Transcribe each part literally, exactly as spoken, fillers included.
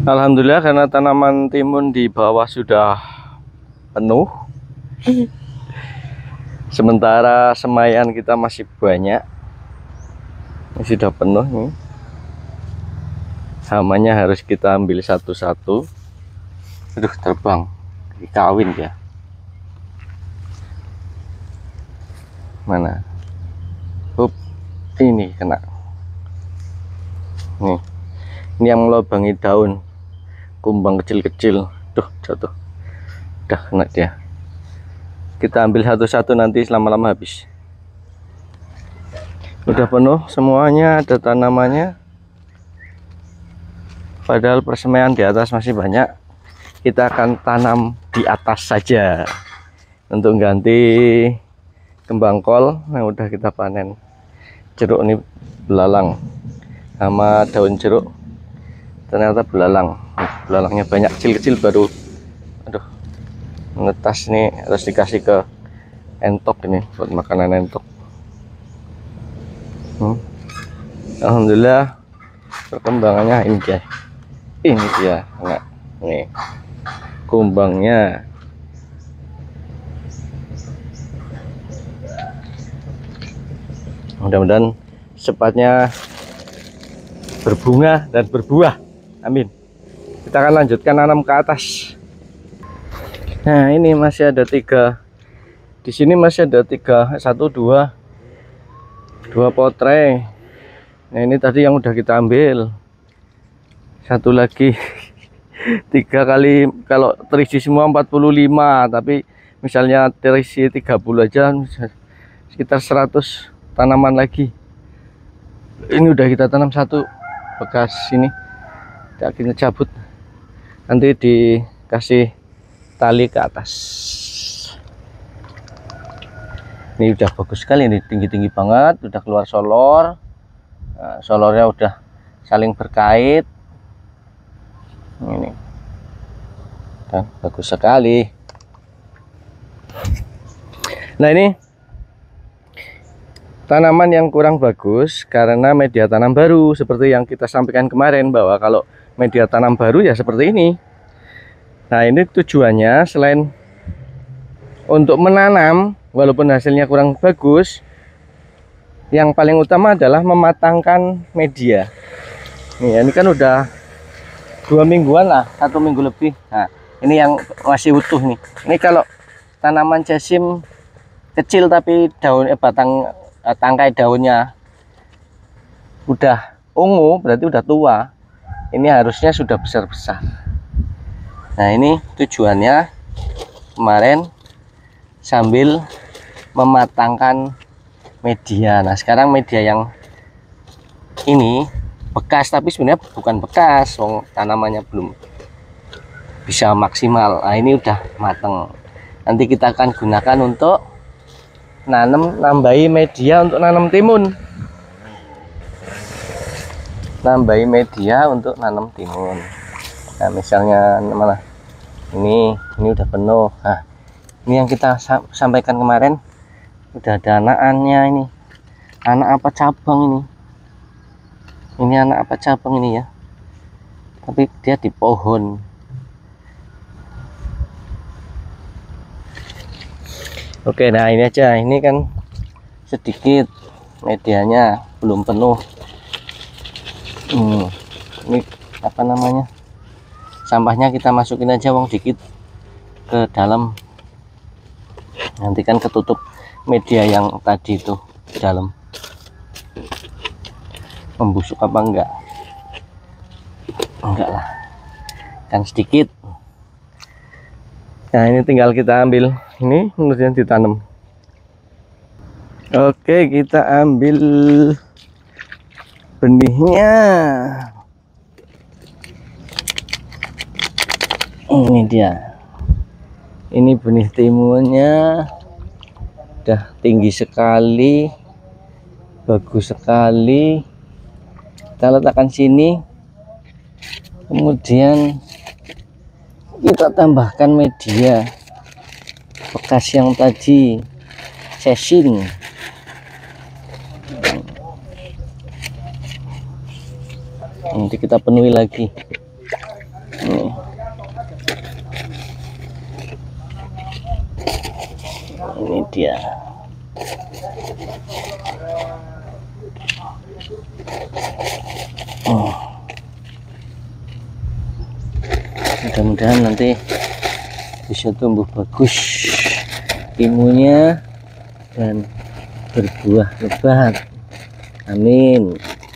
Alhamdulillah karena tanaman timun di bawah sudah penuh. Sementara semaian kita masih banyak. Ini sudah penuh nih. Hamanya harus kita ambil satu-satu. Aduh, terbang. Dikawin ya. Mana? Hup, ini kena. Nih. Ini yang melubangi daun. Kumbang kecil-kecil. Tuh, jatuh. Udah kena dia. Kita ambil satu-satu, nanti selama-lama habis. Udah penuh semuanya, ada tanamannya. Padahal persemaian di atas masih banyak. Kita akan tanam di atas saja untuk ganti kembang kol yang udah kita panen. Jeruk ini belalang sama daun jeruk ternyata belalang. Belalangnya banyak, kecil-kecil baru. Aduh, ngetas nih, harus dikasih ke entok ini buat makanan entok. hmm. Alhamdulillah perkembangannya ini guys. Ini dia, enggak nih kumbangnya. Mudah-mudahan cepatnya berbunga dan berbuah, amin. Kita akan lanjutkan nanam ke atas. Nah, ini masih ada tiga di sini, masih ada tiga, satu dua dua potre. Nah, ini tadi yang udah kita ambil. Satu lagi tiga kali, kalau terisi semua empat puluh lima, tapi misalnya terisi tiga puluh aja sekitar seratus tanaman lagi. Ini udah kita tanam satu bekas ini, kita cabut, nanti dikasih tali ke atas. Ini udah bagus sekali, ini tinggi-tinggi banget, udah keluar solor. Nah, solornya udah saling berkait. Ini dan bagus sekali. Nah, ini tanaman yang kurang bagus karena media tanam baru, seperti yang kita sampaikan kemarin, bahwa kalau media tanam baru ya seperti ini. Nah, ini tujuannya selain untuk menanam walaupun hasilnya kurang bagus, yang paling utama adalah mematangkan media. Nih, ini kan udah dua mingguan lah, satu minggu lebih. Nah, ini yang masih utuh nih. Ini kalau tanaman jasim kecil tapi daun eh, batang eh, tangkai daunnya udah ungu, berarti udah tua. Ini harusnya sudah besar-besar. Nah, ini tujuannya kemarin sambil mematangkan media. Nah, sekarang media yang ini bekas, tapi sebenarnya bukan bekas, wong tanamannya belum bisa maksimal. Nah, ini udah mateng. Nanti kita akan gunakan untuk nanam, nambahi media untuk nanam timun. Nambahi media untuk nanam timun. Nah, misalnya mana? Ini, ini udah penuh. Nah, ini yang kita sampaikan kemarin, udah ada anakannya ini. Anak apa cabang ini? Ini anak apa cabang ini ya? Tapi dia di pohon. Oke, nah ini aja. Ini kan sedikit medianya, belum penuh. Hmm, ini apa namanya? Sampahnya kita masukin aja wong dikit ke dalam. Nanti kan ketutup media yang tadi itu di dalam. Membusuk apa enggak? Enggak lah, kan sedikit. Nah, ini tinggal kita ambil ini, kemudian ditanam. Oke, kita ambil benihnya. Ini dia, ini benih timunnya udah tinggi sekali, bagus sekali. Kita letakkan sini, kemudian kita tambahkan media bekas yang tadi sesing. Nanti kita penuhi lagi. dia. Oh. Mudah-mudahan nanti bisa tumbuh bagus timunnya dan berbuah lebat. Amin.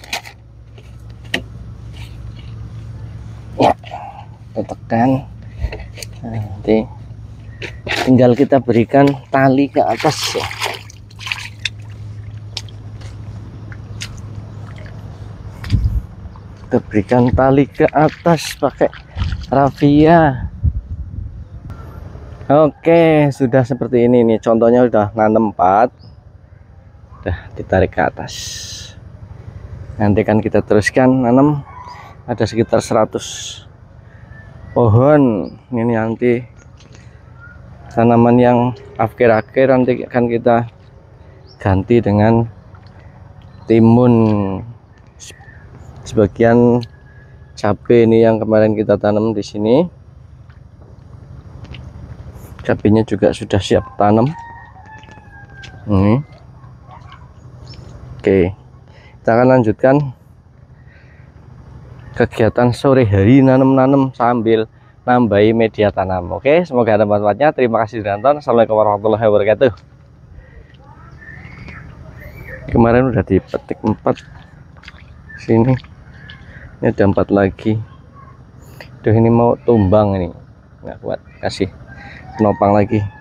Ya, kita tekan. Nah, nanti tinggal kita berikan tali ke atas ya. Kita berikan tali ke atas pakai rafia. Oke, sudah seperti ini nih. Contohnya udah nanam empat. Udah ditarik ke atas. Nanti kan kita teruskan nanam ada sekitar seratus pohon. Ini nanti tanaman yang akhir-akhir nanti akan kita ganti dengan timun. Sebagian cabai ini yang kemarin kita tanam di sini, cabainya juga sudah siap tanam. Ini oke, kita akan lanjutkan kegiatan sore hari nanam-nanam sambil nambahi media tanam. Oke, semoga ada manfaatnya. Terima kasih sudah nonton. Assalamualaikum warahmatullahi wabarakatuh. Kemarin udah dipetik empat, sini ini ada empat lagi. Duh, ini mau tumbang ini, nggak kuat, kasih penopang lagi.